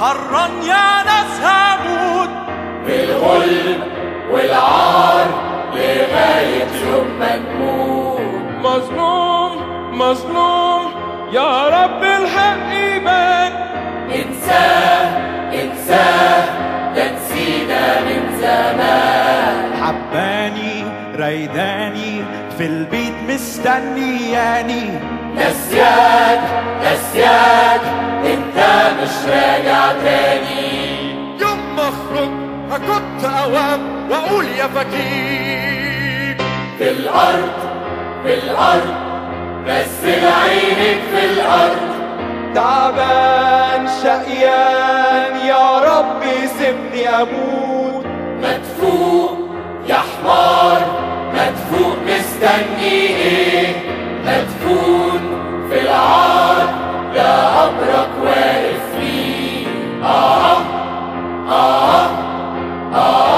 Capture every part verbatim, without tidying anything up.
حرا يا ناس هموت بالغلب والعار لغاية يوم ما نموت. مظلوم مظلوم يا رب الحق يبان. انساه انساه ده نسينا من زمان. حباني ريداني في البيت مستنياني. نسياك نسياك انت مش راجع تاني. يوم ما اخرج هكت اوام واقول يا فكيك. في الارض في الارض مثل عينك في الارض. تعبان شقيان يا رب سيبني اموت. مدفوق يا حمار مدفوق مستني ايه؟ مدفون في العار ده قبرك واقف فيه. آه آه آه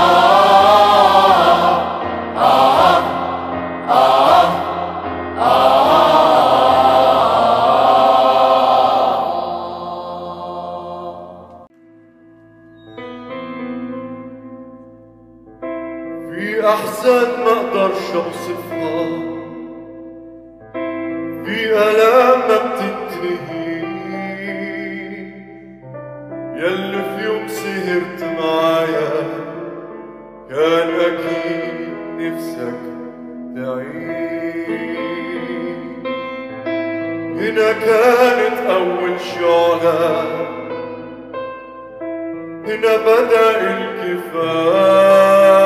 آه آه آه. في أحزان ما أقدرش أوصفها، في آلام ما بتنتهي، ياللي في يوم سهرت معايا كان أكيد نفسك تعيش. هنا كانت أول شعلة، هنا بدأ الكفاح،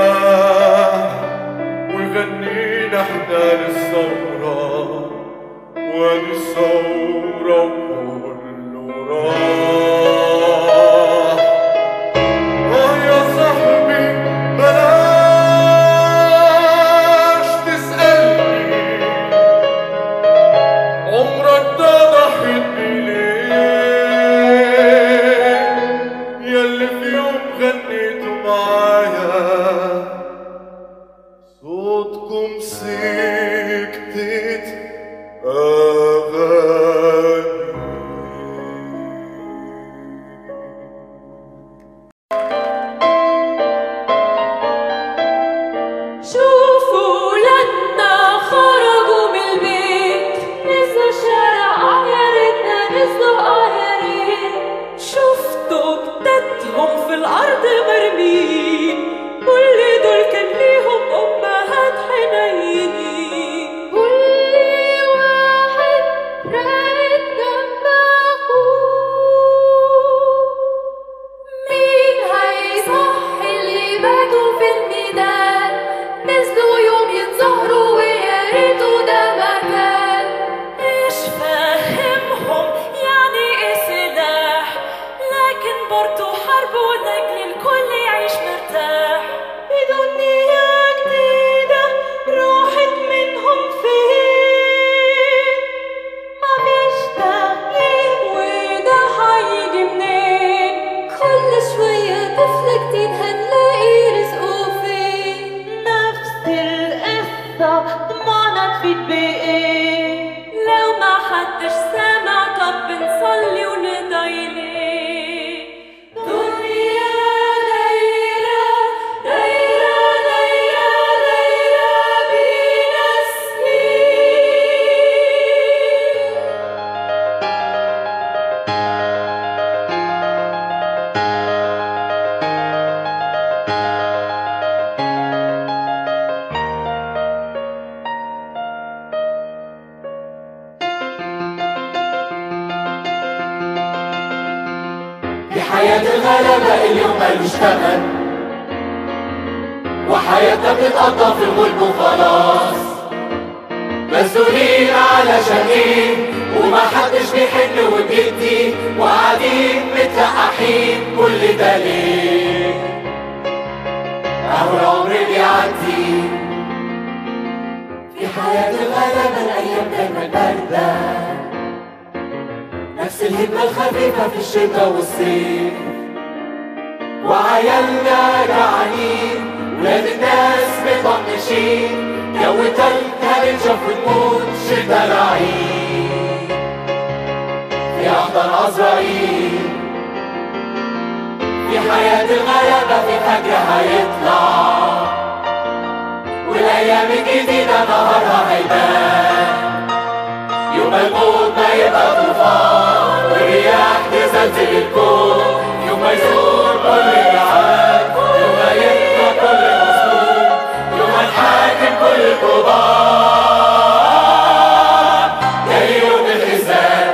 وغنينا احنا للثورة، وادي الثورة وكله راح. اه يا صاحبي بلاش تسألني عمرك ده ضحيت بليه، ياللي في يوم غنيتوا معايا صوتكم سكتت أغاني. شوفوا ولادنا خرجوا من البيت، نزلوا الشارع اه يا ريتنا نزلوا اه يا ريت. شفتوا جدادهم في الأرض مرميين، كل دول كان ليهم أمهات حنينين. كل واحد راقد جنب أخوه، مين هيصحي اللي باتوا في الميدان؟ نزلوا يوم يتظاهروا ويا ريتوا ده مكان. مش فاهمهم يعني ايه سلاح، لكن برضو حرب ولأجل الكل يعيش مرتاح. بدنيا جديدة راحت منهم فين؟ مفيش تغيير وده هيجي منين؟ كل شوية طفل جديد هنلاقي رزقه فين؟ نفس القصة دموعنا تفيد بإيه؟ لو ما حدش سامع طب بنصلي وندعي ليه؟ دنيا دايرة دايرة دايرة دايرة بينا دي حياة الغلبة اليوم مالوش تمن، وحياتنا بتتقضى في الغلب وخلاص. مسؤولين علشان ايه وما حدش بيحن وبيدي، وقاعدين متلقحين كل ده ليه؟ اهو العمر بيعدي في حياة الغلبة، الايام دايما باردة، نفس الهمة الخفيفة في الشتاء والصيف. وعيالنا جعانين ولاد الناس مطنشين، جو تلج هننشف ونموت شتا العيد في أحضان عزرائيل. حياة الغلبة في فجر هيطلع، والأيام الجديدة نهارها هيبان. يوم الموت ما يبقى طوفان، والرياح تزلزل الكون. يوم ما يزور كل الجعان، يوم ما يبقى كل مظلوم، يوم ما نحاكم كل القضاة. جاي يوم الحساب.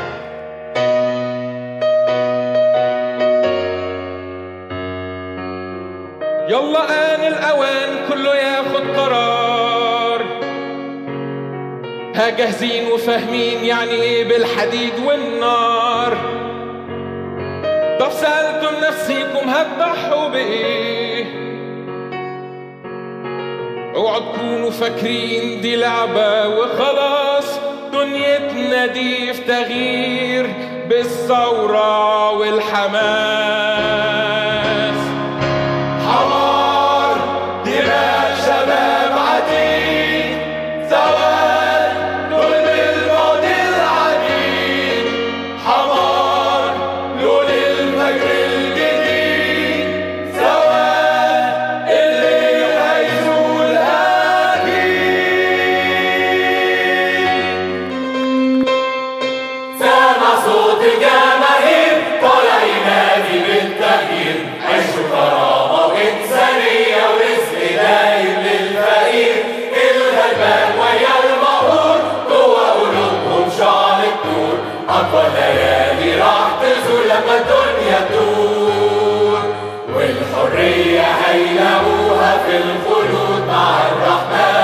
يلا آن الأوان كله ياخد قرار، ها جاهزين وفاهمين يعني ايه بالحديد والنار. طب سألتم نفسيكم هتضحوا بإيه؟ اوعوا تكونوا فاكرين دي لعبة وخلاص، دنيتنا دي في تغيير بالثورة والحماس. حمار دماء شباب عتيد، سواد لون الماضي العديد. حمار لون الفجر الجديد، سواد اللي هيزول أكيد. سامع صوت الجماهير طالع ينادي بالتغيير. عيشوا كرامة وإنسانية ورزق دايم للفقير. الغلبان ويا المقهور جوا قلوبهم شعلة نور. أكبر ليالي راح تزول لما الدنيا تدور، والحرية هيلاقوها في الخلود مع الرحمن.